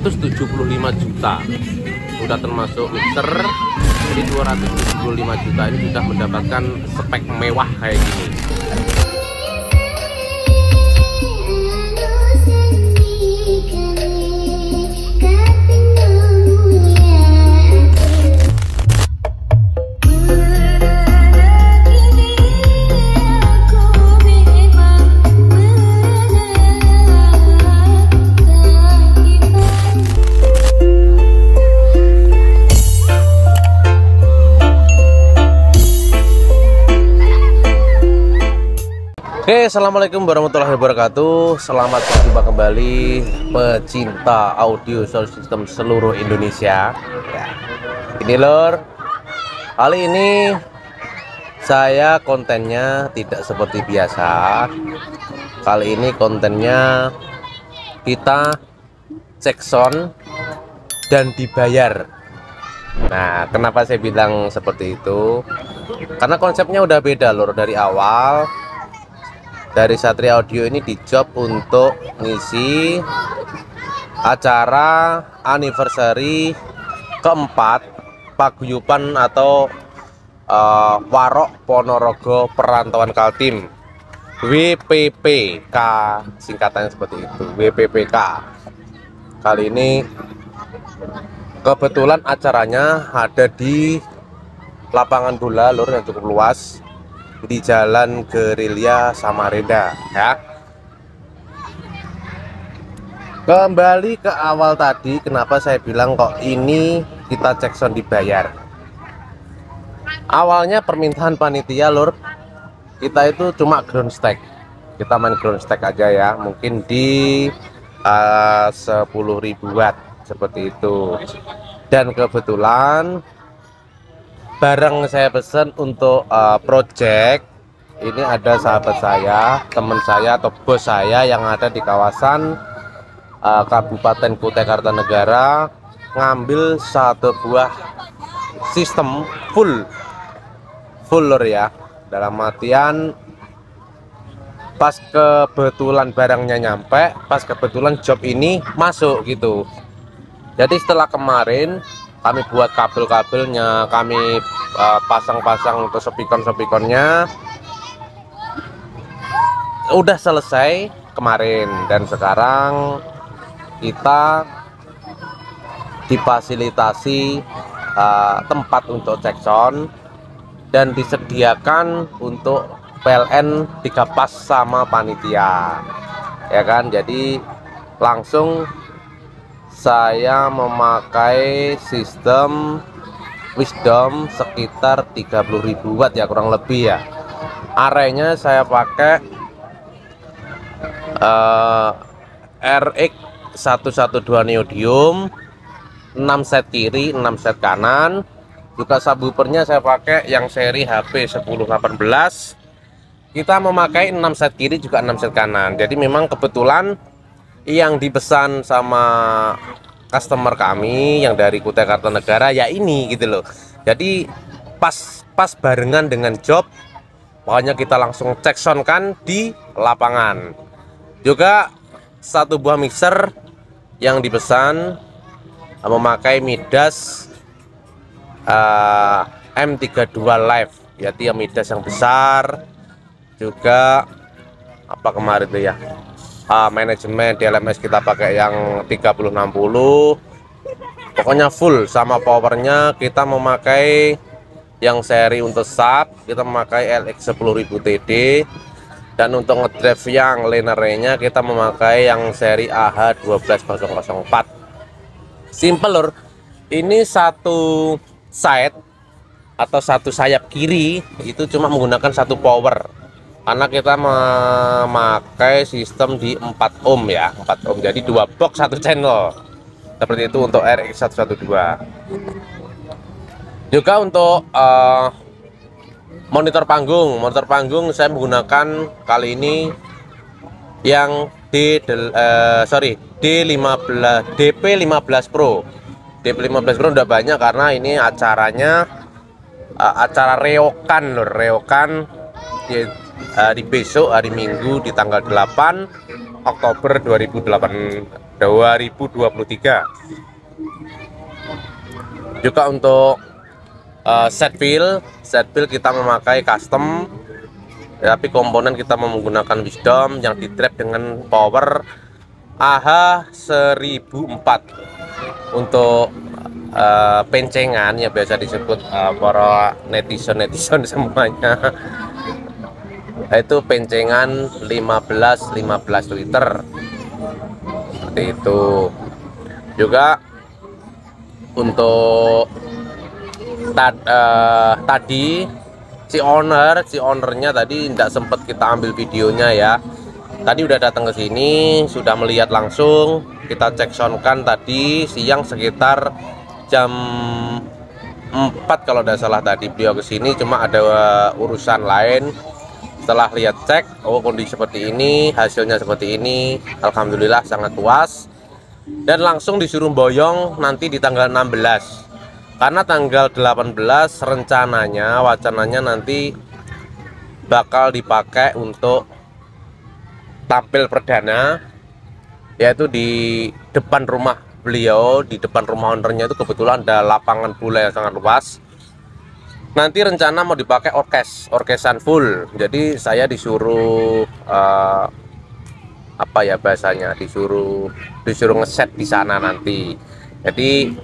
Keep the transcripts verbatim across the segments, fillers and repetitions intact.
ratus tujuh puluh lima juta, udah termasuk mixer. Jadi dua ratus tujuh puluh lima juta ini sudah mendapatkan spek mewah kayak gini. Oke, assalamualaikum warahmatullahi wabarakatuh. Selamat berjumpa kembali pecinta audio sound system seluruh Indonesia. Ya. Ini lor, kali ini saya kontennya tidak seperti biasa. Kali ini kontennya kita cek sound dan dibayar. Nah, kenapa saya bilang seperti itu? Karena konsepnya udah beda lor dari awal. Dari Satria Audio ini di job untuk ngisi acara anniversary keempat paguyuban atau uh, Warok Ponorogo Perantauan Kaltim, W P P K, singkatannya seperti itu, W P P K. Kali ini kebetulan acaranya ada di lapangan bola lur yang cukup luas di Jalan Gerilya Samarinda ya. Kembali ke awal tadi, kenapa saya bilang kok ini kita cek sound dibayar. Awalnya permintaan panitia lur, kita itu cuma ground stack, kita main ground stack aja ya, mungkin di uh, sepuluh ribu watt seperti itu. Dan kebetulan barang saya pesan untuk uh, project ini ada sahabat saya, teman saya atau bos saya yang ada di kawasan uh, Kabupaten Kutai Kartanegara, ngambil satu buah sistem full full lor ya, dalam artian pas kebetulan barangnya nyampe, pas kebetulan job ini masuk gitu. Jadi setelah kemarin kami buat kabel-kabelnya, kami pasang-pasang uh, untuk spikon-spikonnya, udah selesai kemarin. Dan sekarang kita difasilitasi uh, tempat untuk cek sound dan disediakan untuk P L N tiga pas sama panitia ya kan. Jadi langsung saya memakai sistem Wisdom sekitar tiga puluh ribu watt ya, kurang lebih ya. Arenya saya pakai uh, R X seratus dua belas neodymium, enam set kiri, enam set kanan. Juga subwoofernya saya pakai yang seri H P sepuluh delapan belas. Kita memakai enam set kiri juga enam set kanan. Jadi memang kebetulan yang dipesan sama customer kami yang dari Kutai Kartanegara ya ini gitu loh. Jadi pas pas barengan dengan job, pokoknya kita langsung cek sound kan di lapangan. Juga satu buah mixer yang dipesan memakai Midas uh, M tiga puluh dua Live, yaitu yang Midas yang besar. Juga apa kemarin tuh ya, Uh, manajemen D L M S kita pakai yang tiga puluh enam puluh, pokoknya full. Sama powernya kita memakai yang seri untuk sub, kita memakai L X sepuluh ribu T D, dan untuk ngedrive yang linernya kita memakai yang seri A H satu dua nol nol empat. Simple lur, ini satu side atau satu sayap kiri itu cuma menggunakan satu power, karena kita memakai sistem di empat ohm ya, empat ohm, jadi dua box satu channel seperti itu untuk R X seratus dua belas. Juga untuk uh, monitor panggung monitor panggung saya menggunakan kali ini yang D uh, sorry D lima belas D P lima belas Pro. D P lima belas Pro udah banyak karena ini acaranya uh, acara reokan lho, reokan di hari besok, hari Minggu di tanggal delapan Oktober dua ribu delapan dua ribu dua puluh tiga. Juga untuk uh, set wheel, set wheel kita memakai custom, tapi komponen kita menggunakan Wisdom yang di trap dengan power A H seribu empat. Untuk uh, pencengan ya biasa disebut uh, para netizen-netizen semuanya, itu pencengan lima belas lima belas liter seperti itu. Juga untuk tad, uh, tadi si owner si ownernya tadi tidak sempat kita ambil videonya ya. Tadi udah datang ke sini, sudah melihat langsung. Kita cek soundkan tadi siang sekitar jam empat kalau tidak salah tadi beliau ke sini, cuma ada urusan lain. Setelah lihat cek, oh kondisi seperti ini, hasilnya seperti ini, alhamdulillah sangat puas. Dan langsung disuruh boyong nanti di tanggal enam belas. Karena tanggal delapan belas rencananya, wacananya nanti bakal dipakai untuk tampil perdana, yaitu di depan rumah beliau, di depan rumah ownernya itu kebetulan ada lapangan bola yang sangat luas. Nanti rencana mau dipakai orkes, orkesan full. Jadi saya disuruh uh, apa ya bahasanya, disuruh disuruh ngeset di sana nanti. Jadi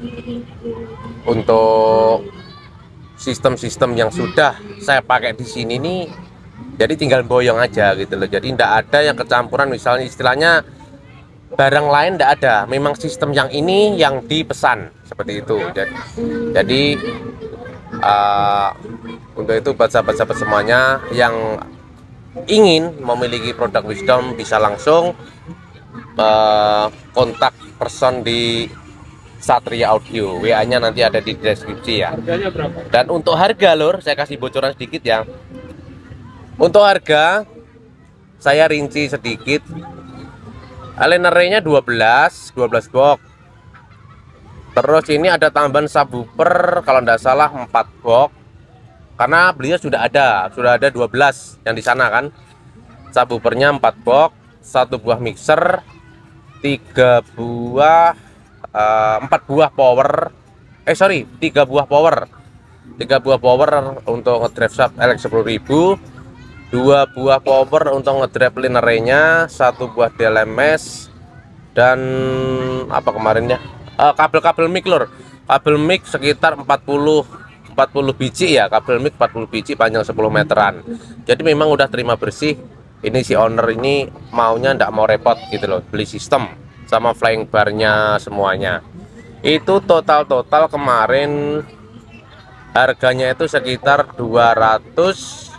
untuk sistem-sistem yang sudah saya pakai di sini nih, jadi tinggal boyong aja gitu loh. Jadi tidak ada yang kecampuran, misalnya istilahnya barang lain tidak ada. Memang sistem yang ini yang dipesan seperti itu. Jadi, jadi uh, untuk itu buat sahabat-sahabat semuanya yang ingin memiliki produk Wisdom bisa langsung uh, kontak person di Satria Audio. W A-nya nanti ada di deskripsi ya. Harganya berapa? Dan untuk harga lur, saya kasih bocoran sedikit ya. Untuk harga saya rinci sedikit. Linernya dua belas box. Terus ini ada tambahan subwoofer kalau tidak salah empat box. Karena beliau sudah ada, sudah ada dua belas yang di sana kan. Subwoofernya empat box, satu buah mixer, tiga buah uh, empat buah power. Eh sorry, tiga buah power. tiga buah power untuk ngedrive sub L X sepuluh ribu. Dua buah power untuk ngedrive linernya, satu buah D L M S, dan apa kemarinnya kabel-kabel uh, mic lur, kabel mic sekitar empat puluh biji ya, kabel mic empat puluh biji panjang sepuluh meteran. Jadi memang udah terima bersih. Ini si owner ini maunya ndak mau repot gitu loh, beli sistem sama flying barnya semuanya. Itu total-total kemarin harganya itu sekitar dua ratus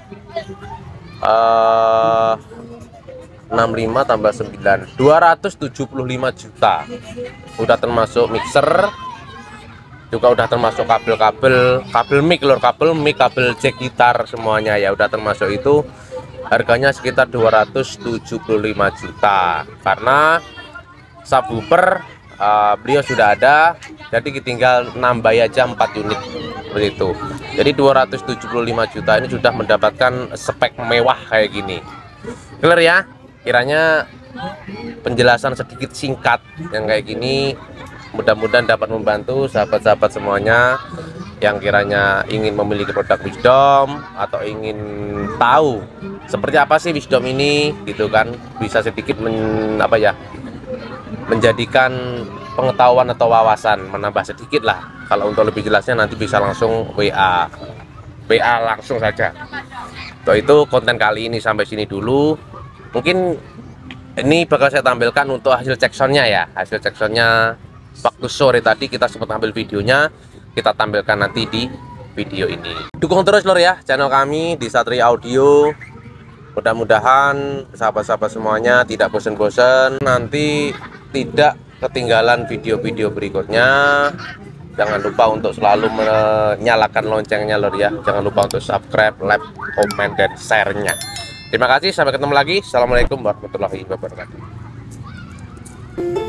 Uh, enam puluh lima tambah sembilan, dua ratus tujuh puluh lima juta. Udah termasuk mixer, juga udah termasuk kabel-kabel, kabel mic lor, kabel mic, kabel jack gitar semuanya ya udah termasuk itu. Harganya sekitar dua ratus tujuh puluh lima juta. Karena subwoofer uh, beliau sudah ada, jadi tinggal nambah aja empat unit seperti itu. Jadi dua ratus tujuh puluh lima juta ini sudah mendapatkan spek mewah kayak gini. Clear ya? Kiranya penjelasan sedikit singkat yang kayak gini mudah-mudahan dapat membantu sahabat-sahabat semuanya yang kiranya ingin memiliki produk Wisdom atau ingin tahu seperti apa sih Wisdom ini gitu kan, bisa sedikit men, apa ya menjadikan pengetahuan atau wawasan, menambah sedikit lah. Kalau untuk lebih jelasnya nanti bisa langsung W A W A langsung saja. Untuk itu konten kali ini sampai sini dulu. Mungkin ini bakal saya tampilkan untuk hasil cek soundnya ya. Hasil cek soundnya waktu sore tadi kita sempat ambil videonya, kita tampilkan nanti di video ini. Dukung terus lor ya channel kami di Satria Audio. Mudah-mudahan sahabat-sahabat semuanya tidak bosan-bosan, nanti tidak ketinggalan video-video berikutnya. Jangan lupa untuk selalu menyalakan loncengnya lor ya. Jangan lupa untuk subscribe, like, komen, dan share-nya. Terima kasih, sampai ketemu lagi. Assalamualaikum warahmatullahi wabarakatuh.